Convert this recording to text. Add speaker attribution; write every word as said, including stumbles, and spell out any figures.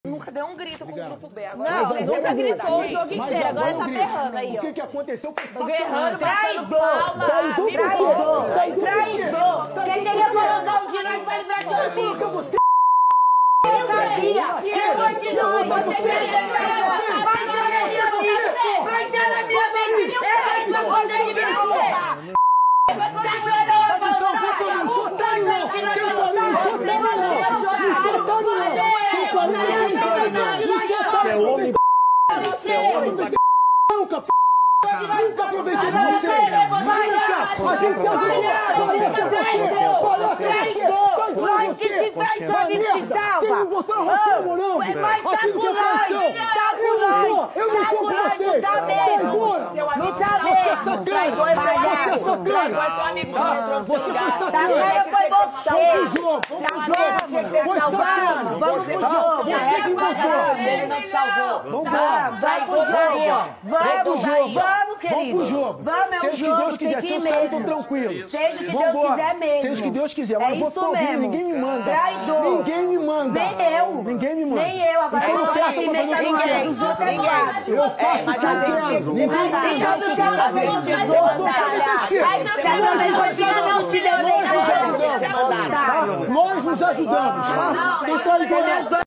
Speaker 1: Nunca deu um grito com o grupo B. Agora
Speaker 2: Não, ele nunca gritou o jogo inteiro. Agora tá berrando aí, ó.
Speaker 3: O que que aconteceu foi sacanagem.
Speaker 2: Berrando,
Speaker 1: Traidor!
Speaker 3: Traidor!
Speaker 1: Traidor! Traidor! Quem queria colocar o dinheiro pra livrar seu amigo?
Speaker 3: Você...
Speaker 1: Eu sabia! Eu vou te dar! Você quer deixar eu passar na minha vida! Passar na minha vida! É uma coisa de me roubar! Tá chorando! Tá chorando que vai
Speaker 3: Você é homem, você é homem, nunca, nunca aproveitei de você. A gente se
Speaker 1: traidor! Traidor! Nós que se faz, sua vida se salva! Mas tá com nós! Tá com nós!
Speaker 3: Eu não tô com você!
Speaker 1: Tá mesmo! Não tá mesmo!
Speaker 3: Traidor é palhaço!
Speaker 1: Traidor é seu amigo que entrou no seu lugar!
Speaker 3: Sacana
Speaker 1: foi você!
Speaker 3: Foi sacana!
Speaker 1: Vamos pro jogo!
Speaker 3: Você que botou!
Speaker 1: Ele não te salvou!
Speaker 3: Vambora!
Speaker 1: Vai pro jogo! Vamos, vamos, querido!
Speaker 3: Vamos pro jogo!
Speaker 1: Vamos, é o
Speaker 3: Seja o que
Speaker 1: jogo,
Speaker 3: Deus
Speaker 1: tem
Speaker 3: quiser,
Speaker 1: que
Speaker 3: se
Speaker 1: ir
Speaker 3: eu sair, eu tô
Speaker 1: mesmo!
Speaker 3: tranquilo.
Speaker 1: Seja o que Deus quiser mesmo!
Speaker 3: Seja o que Deus quiser,
Speaker 1: É
Speaker 3: mas eu vou
Speaker 1: isso
Speaker 3: ficar ouvindo,
Speaker 1: mesmo!
Speaker 3: ninguém me manda!
Speaker 1: Traidor!
Speaker 3: Ninguém me manda!
Speaker 1: Nem eu!
Speaker 3: Ninguém me manda!
Speaker 1: Nem eu! Agora
Speaker 3: Então
Speaker 1: eu
Speaker 3: eu
Speaker 1: não
Speaker 3: peço
Speaker 1: posso
Speaker 3: pra
Speaker 1: inventar
Speaker 3: fazer
Speaker 1: ninguém!
Speaker 3: ninguém.
Speaker 1: Dos outros é fácil!
Speaker 3: Eu faço o que eu quero! Ninguém
Speaker 1: Mas
Speaker 3: manda!
Speaker 1: todo seu cabelo de volta, palhaço! Se a minha coisinha não te deu nem nada!
Speaker 3: Nós nos ajudamos, tá? Então,